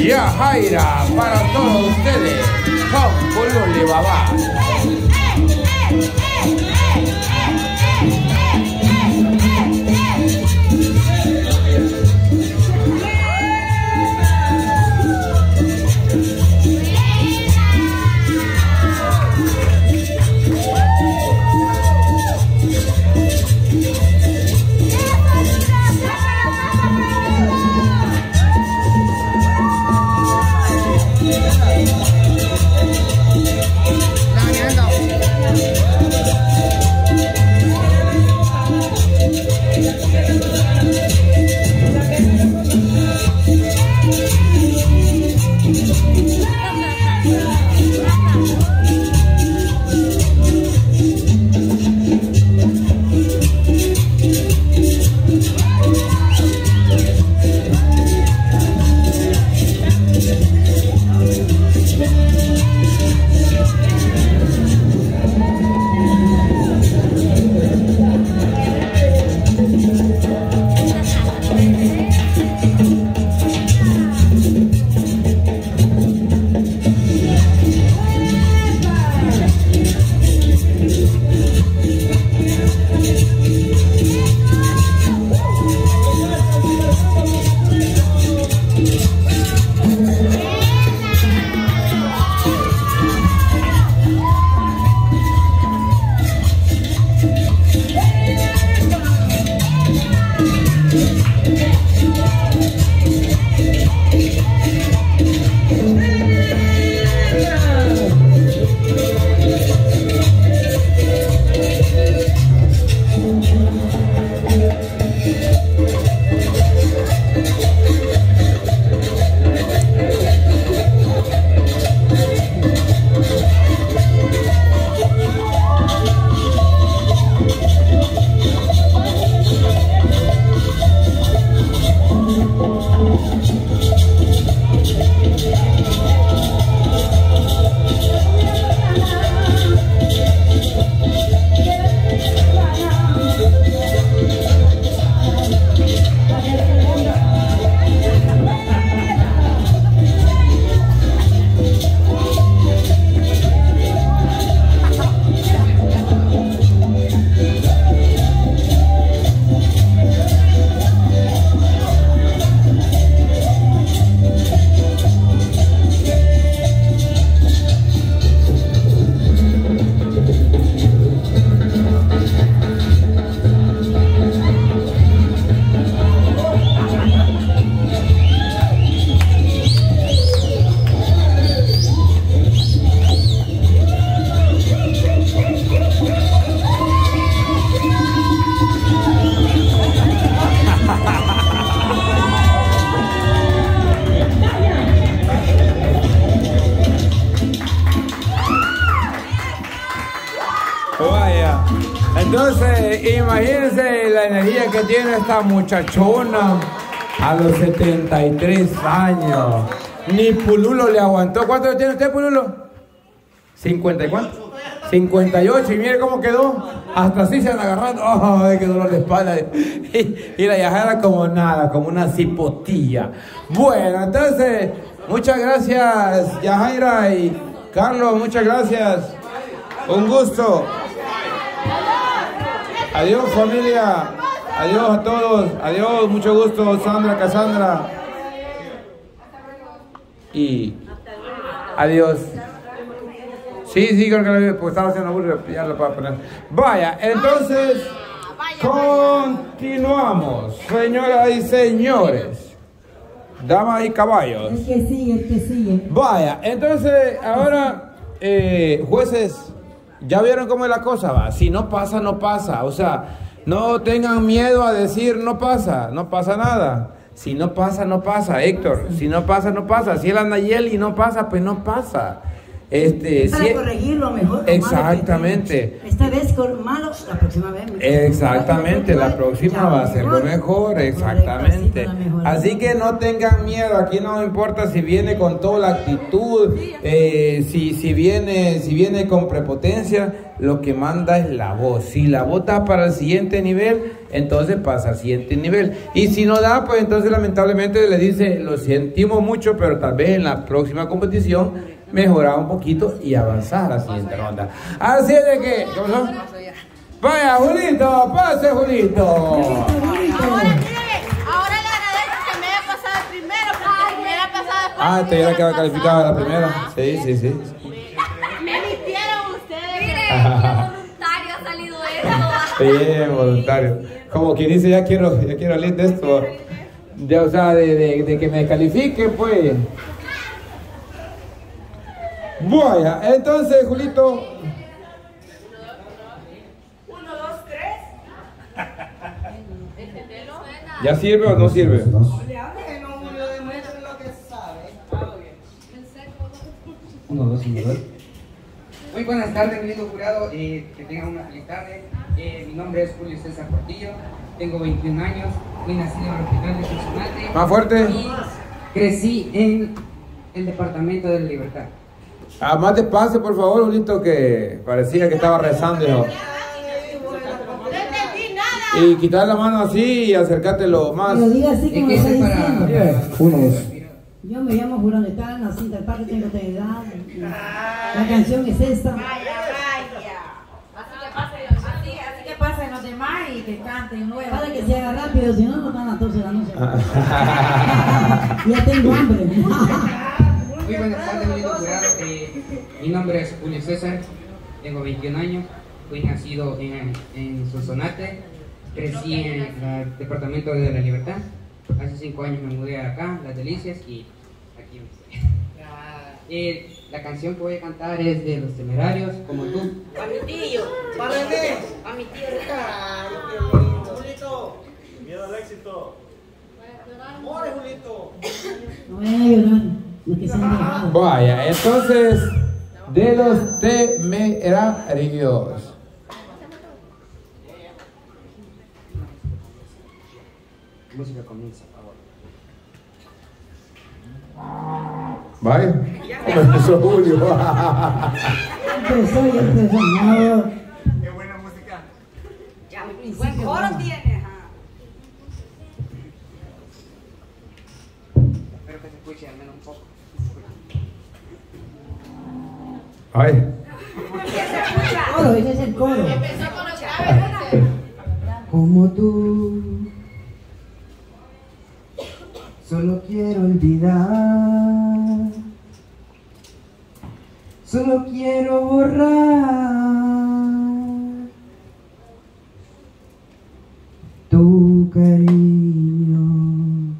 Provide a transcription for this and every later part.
Yajaira para todos ustedes con Pululi Babá. Vaya, entonces imagínense la energía que tiene esta muchachona a los 73 años. Ni Pululo le aguantó. ¿Cuánto tiene usted, Pululo? ¿50 y cuánto? 58, y mire cómo quedó. Hasta así se han agarrado. ¡Ay, qué dolor de espalda! Y la Yajaira como nada, como una cipotilla. Bueno, entonces, muchas gracias, Yajaira y Carlos, muchas gracias. Un gusto. Adiós, familia. Adiós a todos. Adiós, mucho gusto, Sandra, Cassandra. Y adiós. Sí, creo que pues estaba haciendo burro, ya lo puedo poner. Vaya, entonces continuamos, señoras y señores, damas y caballos. El que sigue. Vaya, entonces ahora, jueces, ya vieron cómo es la cosa, va. Si no pasa, no pasa. O sea, no tengan miedo a decir no pasa nada. Si no pasa, no pasa, Héctor. Si no pasa, no pasa. Si él anda y no pasa, pues no pasa. Para corregirlo mejor. Exactamente. Esta vez con malos, la próxima vez. Exactamente, la próxima va a ser lo mejor, exactamente. Así que no tengan miedo, aquí no importa si viene con toda la actitud, si viene con prepotencia, lo que manda es la voz. Si la voz da para el siguiente nivel, entonces pasa al siguiente nivel. Y si no da, pues entonces lamentablemente le dice, lo sentimos mucho, pero tal vez en la próxima competición mejorar un poquito y avanzar a la siguiente ronda. Así es de que... ¿Cómo son? Vaya, Julito, pase, Julito. Ahora le agradezco que me haya pasado el primero, porque me hubiera pasado después. Ah, te hubiera quedado calificado la primera. Sí. Me mintieron ustedes. Mire, qué voluntario ha salido esto. Bien, voluntario. Como quien dice, ya quiero salir de esto. Ya, o sea, de que me califique, pues. Vaya, entonces, Julito. 1, 2, 3. ¿Ya sirve o no sirve? Muy buenas tardes, mi lindo jurado, que tengan una feliz tarde. Mi nombre es Julio César Portillo, tengo 21 años, fui nacido en el hospital de Sonsonate. Más fuerte. Y crecí en el departamento de la Libertad. Ah, más despacio, por favor, Julito, que parecía que estaba rezando. Hijo. No entendí nada. Y quitar la mano así y acercártelo más. Pero diga así como lo está diciendo. Uno, dos. Yo me llamo Julián Letán, nací en tal parte, tengo esta edad. La canción es esta. Así que pasen los demás y que canten nuevo. Para que se haga rápido, si no, nos dan las 12 de la noche. Ya tengo hambre. Muy buenas tardes, mi lindo jurado. Mi nombre es Julio César, tengo 21 años, fui nacido en Sonsonate, crecí en el departamento de la Libertad. Hace 5 años me mudé acá, Las Delicias, y aquí me estoy. La canción que voy a cantar es de Los Temerarios, Como Tú. A mi tío. ¡Para René! A mi tío. ¡Ay, qué lindo! ¡Julito! ¡Miedo al éxito! ¡More, Julito! No vayan a llorar, los que se han dejado. Vaya, entonces, de Los Temerarios. Música comienza ahora. Vaya, como empezó Julio. Empezó. No. ¡Qué buena música! Ya, buen coro tiene. Espero que se escuche al menos un poco. Ay. Coro, ese es el coro. Empezó con los graves. Como tú, solo quiero olvidar, solo quiero borrar tu cariño.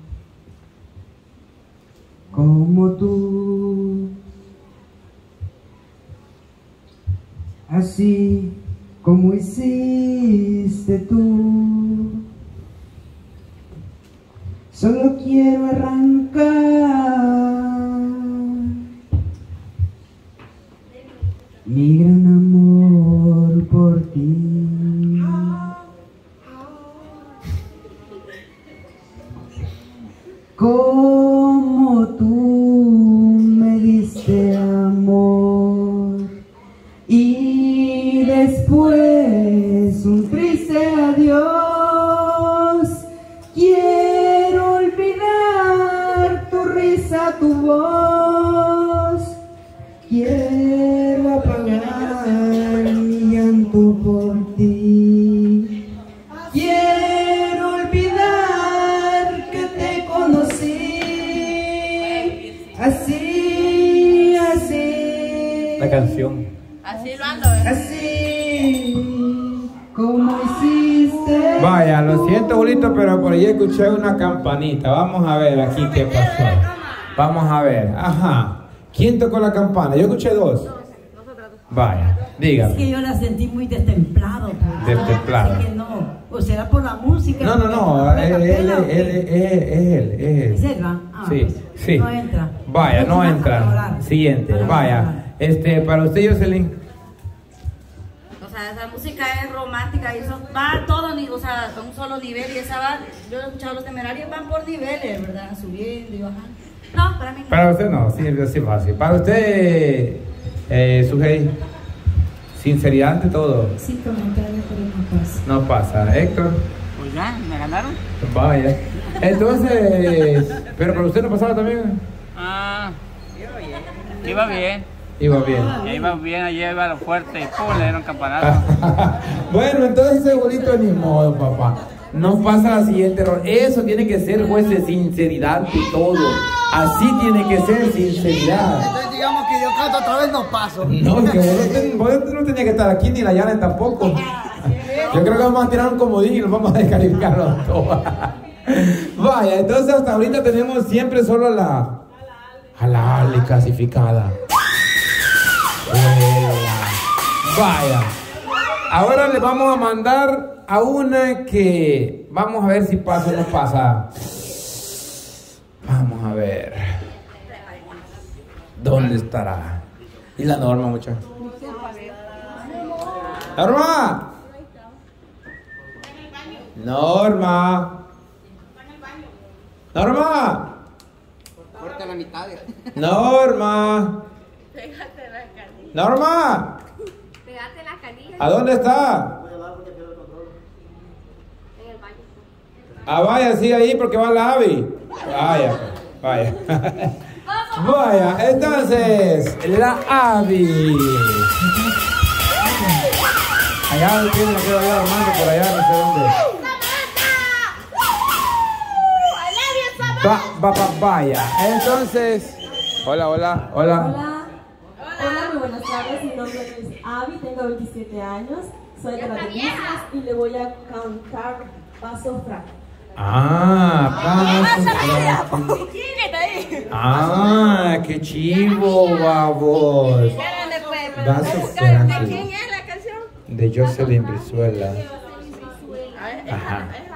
Como tú, así como hiciste tú, solo quiero arrancar mi gran amor por ti. Como tú me diste amor y después un triste adiós. Quiero olvidar tu risa, tu voz. Quiero apagar mi llanto por ti. Quiero olvidar que te conocí. Así, así. La canción. Así lo ando, ¿verdad? Así como hiciste. Vaya, lo siento, Julito, pero por ahí escuché una campanita. Vamos a ver aquí qué pasó. Vamos a ver. Ajá. ¿Quién tocó la campana? Yo escuché dos. Vaya, Es dígame. que yo la sentí muy destemplado. Pues. Destemplado. Así que no. O será por la música. No, porque él toca es pena, ¿o qué? él. ¿Es él, va? Ah, Sí, pues, sí. No entra. Vaya, no Próxima, entra. a orar. Siguiente, Para vaya. orar. Para usted, Jocelyn. O sea, esa música es romántica y eso va a todo nivel, o sea, a un solo nivel y esa va, yo he escuchado Los Temerarios van por niveles, ¿verdad? Subiendo y bajando. No, para mí no. Para usted no, sí, es fácil. Para usted, Sujei. Sinceridad ante todo. Sin comentarios, pero no pasa. No pasa, Héctor. Pues ya, me ganaron. Vaya. Entonces, pero para usted no pasaba también. Ah, iba bien. Iba bien. Ya iba bien, ayer iba a lo fuerte y pum, le dieron campanazo. Bueno, entonces segurito ni modo, papá. No pasa la siguiente error. Eso tiene que ser, juez, de sinceridad y todo. Así tiene que ser sinceridad. Entonces digamos que yo canto otra vez, no paso. No, que vos no tenías que estar aquí ni la llana tampoco. Yo creo que vamos a tirar un comodín y nos vamos a descalificar los dos. Vaya, entonces hasta ahorita tenemos siempre solo a la Ale clasificada. Vaya. Ahora le vamos a mandar a una que vamos a ver si pasa o no pasa. Vamos a ver. ¿Dónde estará? ¿Y la Norma, muchacho? ¡Norma! ¡Norma! ¡Norma! Corta la mitad. ¡Norma! Pégate la canilla. ¡Norma! Pégate la canilla. ¿A dónde está? En el baño. Ah, vaya, sigue ahí porque va la Abby. Vaya, vaya. Vaya, entonces, la Abby. Allá lo tiene, lo quedo allá armando por allá, no sé dónde. Vaya, entonces. Hola, hola, hola. Hola. Hola, muy buenas tardes. Mi nombre es Abby, tengo 27 años. Soy de las Delicias y le voy a cantar Paso Fraco. Qué chivo, babos. ¿De quién es la canción? De Jocelyn Brizuela. Ajá.